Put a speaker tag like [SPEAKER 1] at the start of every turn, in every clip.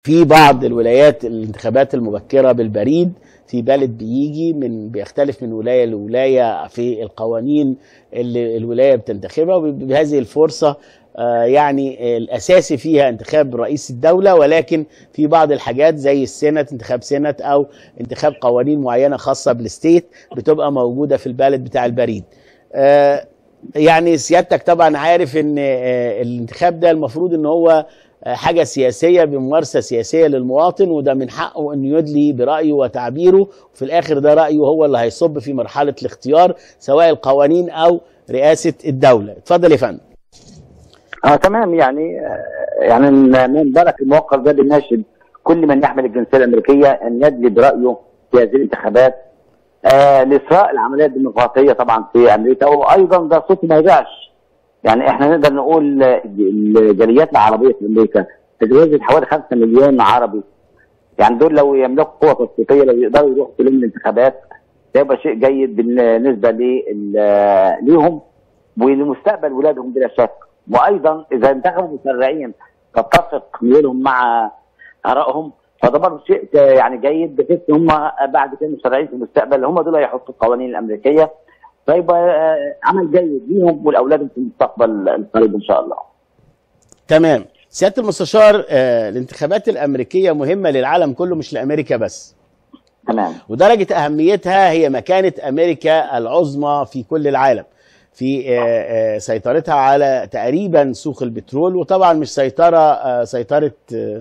[SPEAKER 1] في بعض الولايات الانتخابات المبكرة بالبريد، في بلد بيجي بيختلف من ولاية لولاية في القوانين اللي الولاية بتنتخبها، وبهذه الفرصة يعني الأساسي فيها انتخاب رئيس الدولة، ولكن في بعض الحاجات زي السنت، انتخاب سنت أو انتخاب قوانين معينة خاصة بالستيت بتبقى موجودة في البلد بتاع البريد. يعني سيادتك طبعا عارف ان الانتخاب ده المفروض ان هو حاجة سياسية بممارسة سياسية للمواطن، وده من حقه أن يدلي برأيه وتعبيره، وفي الآخر ده رأيه هو اللي هيصب في مرحلة الاختيار سواء القوانين أو رئاسة الدولة. اتفضل يا فندم.
[SPEAKER 2] تمام. يعني من بركة الموقف ده بناشد كل من يحمل الجنسية الأمريكية أن يدلي برأيه في هذه الانتخابات لإسراء العملية الديمقراطية طبعا في أمريكا، وأيضا ده صوت ما يضيعش. يعني احنا نقدر نقول الجاليات العربيه في امريكا تتجاوز حوالي 5 مليون عربي. يعني دول لو يملكوا قوه تصويتيه، لو يقدروا يروحوا في الانتخابات ده يبقى شيء جيد بالنسبه ليهم ولمستقبل ولادهم بلا شك. وايضا اذا انتخبوا مسرعين تتفق ميولهم مع ارائهم، فده برضه شيء يعني جيد، بحيث ان هم بعد كده مسرعين في المستقبل هم دول هيحطوا القوانين الامريكيه، فيبقى عمل جيد ليهم ولاولادهم في المستقبل القريب ان شاء الله.
[SPEAKER 1] تمام. سياده المستشار، الانتخابات الامريكيه مهمه للعالم كله مش لامريكا بس.
[SPEAKER 2] تمام.
[SPEAKER 1] ودرجه اهميتها هي مكانه امريكا العظمى في كل العالم، في سيطرتها على تقريبا سوق البترول، وطبعا مش سيطره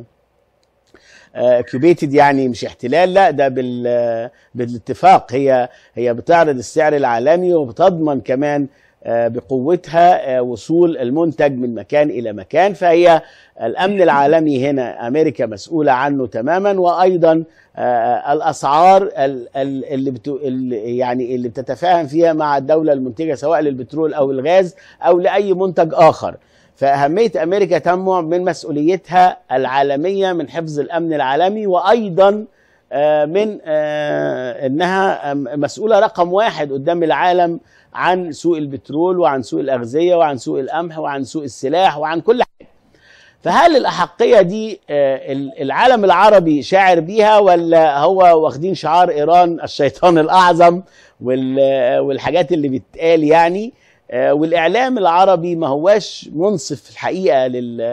[SPEAKER 1] كيوبيتد، يعني مش احتلال، لا ده بالاتفاق. هي بتعرض السعر العالمي وبتضمن كمان بقوتها وصول المنتج من مكان إلى مكان، فهي الأمن العالمي هنا أمريكا مسؤولة عنه تماما، وأيضا الأسعار اللي بتتفاهم فيها مع الدولة المنتجة سواء للبترول أو الغاز أو لأي منتج آخر. فأهمية أمريكا تنبع من مسؤوليتها العالمية من حفظ الأمن العالمي، وأيضا من أنها مسؤولة رقم 1 قدام العالم عن سوق البترول وعن سوق الأغذية وعن سوق القمح وعن سوق السلاح وعن كل حاجة. فهل الأحقية دي العالم العربي شاعر بيها، ولا هو واخدين شعار إيران الشيطان الأعظم والحاجات اللي بتقال يعني؟ والإعلام العربي ما هواش منصف الحقيقة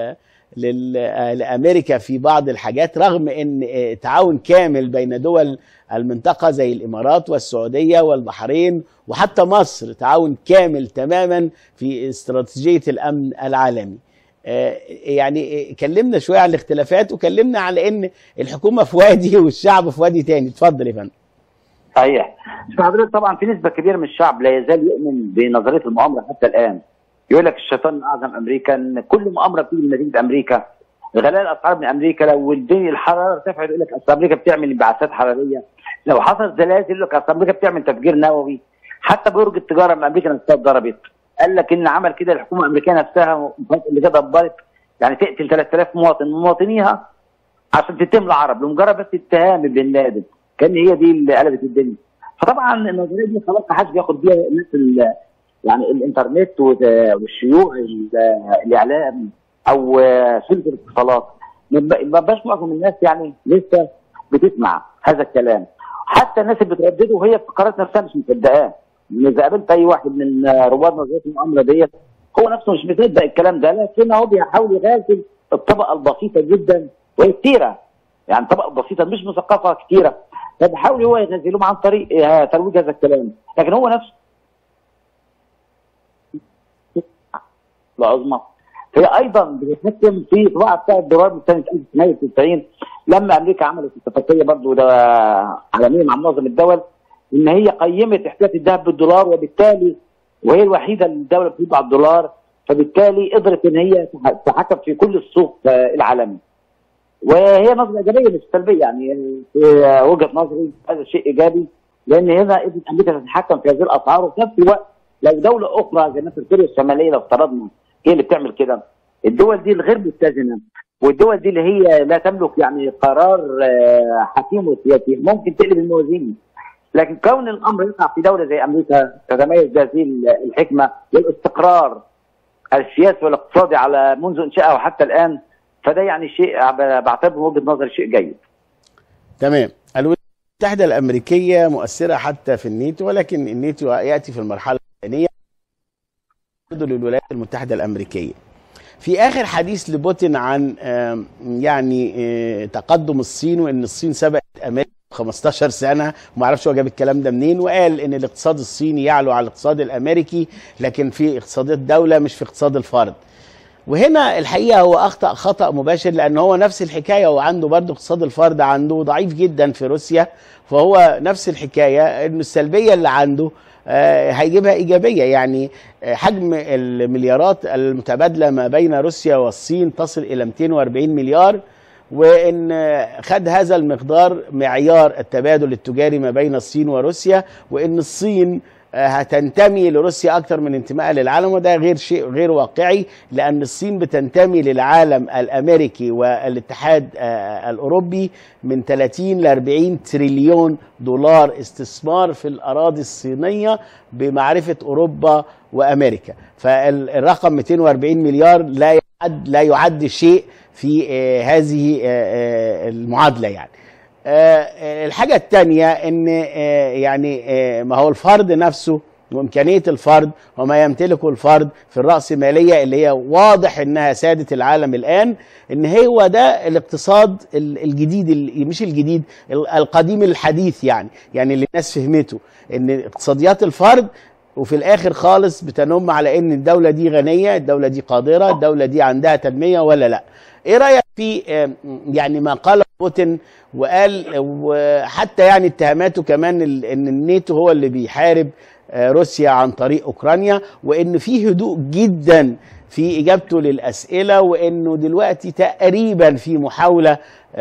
[SPEAKER 1] لأمريكا في بعض الحاجات، رغم أن تعاون كامل بين دول المنطقة زي الإمارات والسعودية والبحرين وحتى مصر، تعاون كامل تماما في استراتيجية الأمن العالمي. يعني كلمنا شوية عن الاختلافات، وكلمنا على أن الحكومة في وادي والشعب في وادي تاني. اتفضل يا فندم.
[SPEAKER 2] صحيح. حضرتك طبعا في نسبه كبيره من الشعب لا يزال يؤمن بنظريه المؤامره حتى الان. يقول لك الشيطان الاعظم امريكا، ان كل مؤامره بتيجي من نتيجه امريكا. غلاء الاسعار من امريكا، لو الحراره ارتفعت يقول لك اصل امريكا بتعمل انبعاثات حراريه، لو حصل زلازل يقول لك اصل امريكا بتعمل تفجير نووي. حتى برج التجاره من امريكا نفسها اتضربت، قال لك ان عمل كده الحكومه الامريكيه نفسها اللي كده دبرت، يعني تقتل 3000 مواطن من مواطنيها عشان تتهم العرب لمجرد بس اتهام بن لادن، كان هي دي اللي قلبت الدنيا. فطبعا النظريه دي خلاص ما حدش بياخد بيها الناس يعني الانترنت والشيوع الاعلام او سلك الاتصالات، ما بقاش معظم الناس يعني لسه بتسمع هذا الكلام. حتى الناس اللي بتردده وهي في القرارات نفسها مش مصدقاه. اذا قابلت اي واحد من رواد نظريه المؤامره ديت هو نفسه مش مصدق الكلام ده، لكن هو بيحاول يغازل الطبقه البسيطه جدا وهي كتيره، يعني طبقه بسيطه مش مثقفه كتيره، فبيحاول هو يغازلهم عن طريق ترويج هذا الكلام، لكن هو نفسه العظمى هي ايضا بتتحكم في طباعه بتاع الدولار من سنه 1990 لما امريكا عملت اتفاقيه برضه ده عالميه مع منظمه الدول ان هي قيمت احتياطي الذهب بالدولار، وبالتالي وهي الوحيده الدوله بتطبع الدولار، فبالتالي قدرت ان هي تتحكم في كل السوق العالمي. وهي نظره ايجابيه مش سلبيه، يعني في وجهه نظري هذا شيء ايجابي، لان هنا قدرت امريكا تتحكم في هذه الاسعار، وفي نفس الوقت لو دوله اخرى زي مثلا كوريا الشماليه لو افترضنا هي اللي بتعمل كده، الدول دي الغير متزنه والدول دي اللي هي لا تملك يعني قرار حكيم وسياسي ممكن تقلب الموازين. لكن كون الامر يقع في دوله زي امريكا تتميز بهذه الحكمه والاستقرار السياسي والاقتصادي على منذ انشائها وحتى الان، فده يعني شيء بعتبره وجهه نظر شيء جيد.
[SPEAKER 1] تمام. الولايات المتحده الامريكيه مؤثره حتى في الناتو، ولكن الناتو ياتي في المرحله الثانيه للولايات المتحده الامريكيه. في اخر حديث لبوتين عن يعني تقدم الصين، وان الصين سبقت امريكا 15 سنه، وما اعرفش هو جاب الكلام ده منين، وقال ان الاقتصاد الصيني يعلو على الاقتصاد الامريكي، لكن في اقتصادات الدوله مش في اقتصاد الفرد. وهنا الحقيقه هو اخطا خطا مباشر، لان هو نفس الحكايه، هو عنده برضه اقتصاد الفرد عنده ضعيف جدا في روسيا، فهو نفس الحكايه انه السلبيه اللي عنده هيجيبها ايجابيه. يعني حجم المليارات المتبادله ما بين روسيا والصين تصل الى 240 مليار، وان خد هذا المقدار معيار التبادل التجاري ما بين الصين وروسيا، وان الصين هتنتمي لروسيا اكثر من انتمائها للعالم، وده غير واقعي، لان الصين بتنتمي للعالم الامريكي والاتحاد الاوروبي من 30 ل 40 تريليون دولار استثمار في الاراضي الصينيه بمعرفه اوروبا وامريكا. فالرقم 240 مليار لا يعد شيء في هذه المعادله. يعني الحاجة الثانية ان يعني ما هو الفرد نفسه وامكانية الفرد وما يمتلكه الفرد في الرأسمالية اللي هي واضح انها سادة العالم الان، ان هو ده الاقتصاد الجديد، مش الجديد، القديم الحديث، يعني اللي الناس فهمته ان اقتصاديات الفرد وفي الاخر خالص بتنم على ان الدولة دي غنية، الدولة دي قادرة، الدولة دي عندها تنمية ولا لا. ايه رأيك في يعني ما قاله بوتين، وقال وحتى يعني اتهاماته كمان ان الناتو هو اللي بيحارب روسيا عن طريق اوكرانيا، وان في هدوء جدا في اجابته للاسئله، وانه دلوقتي تقريبا في محاوله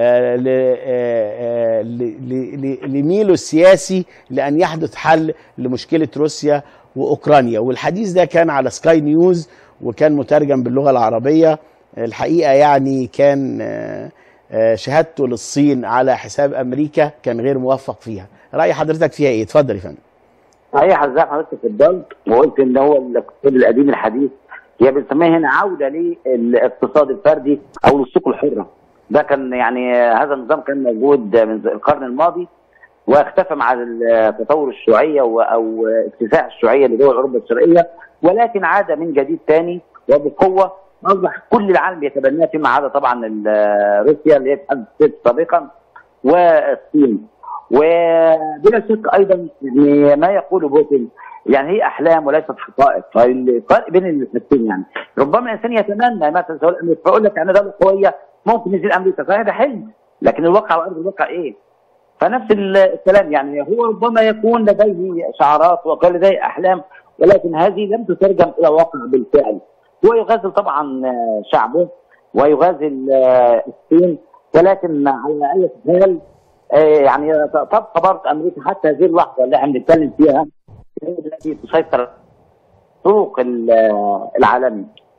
[SPEAKER 1] لميله السياسي لان يحدث حل لمشكله روسيا واوكرانيا. والحديث ده كان على سكاي نيوز وكان مترجم باللغه العربيه. الحقيقه يعني كان شهادته للصين على حساب امريكا كان غير موفق فيها. راي حضرتك فيها ايه؟ اتفضل يا فندم.
[SPEAKER 2] صحيح، زي حضرتك اتفضلت وقلت ان هو الاقتصاد القديم الحديث، هي بنسميها هنا عوده للاقتصاد الفردي او للسوق الحره. ده كان يعني هذا النظام كان موجود من القرن الماضي واختفى مع تطور الشيوعيه او اتساع الشيوعيه لدول اوروبا الشرقيه، ولكن عاد من جديد ثاني وبقوه، اصبح كل العالم يتبناه فيما عدا طبعا روسيا اللي هي الاتحاد السوفيتي سابقا والصين. وبلا شك ايضا يعني ما يقوله بوتين يعني هي احلام وليست حقائق. فالفرق بين الاثنين يعني ربما الانسان يتمنى مثلا سواء امريكا، فيقول لك يعني دوله قويه ممكن يزيل امريكا، صحيح ده حلم، لكن الواقع وارض الواقع ايه؟ فنفس الكلام يعني هو ربما يكون لديه شعارات وقال لديه احلام، ولكن هذه لم تترجم الى واقع بالفعل. هو يغازل طبعا شعبه ويغازل الصين، ولكن على اي حال يعني تبقى برضه امريكا حتى هذه اللحظه اللي احنا بنتكلم فيها هي التي تسيطر السوق العالمي.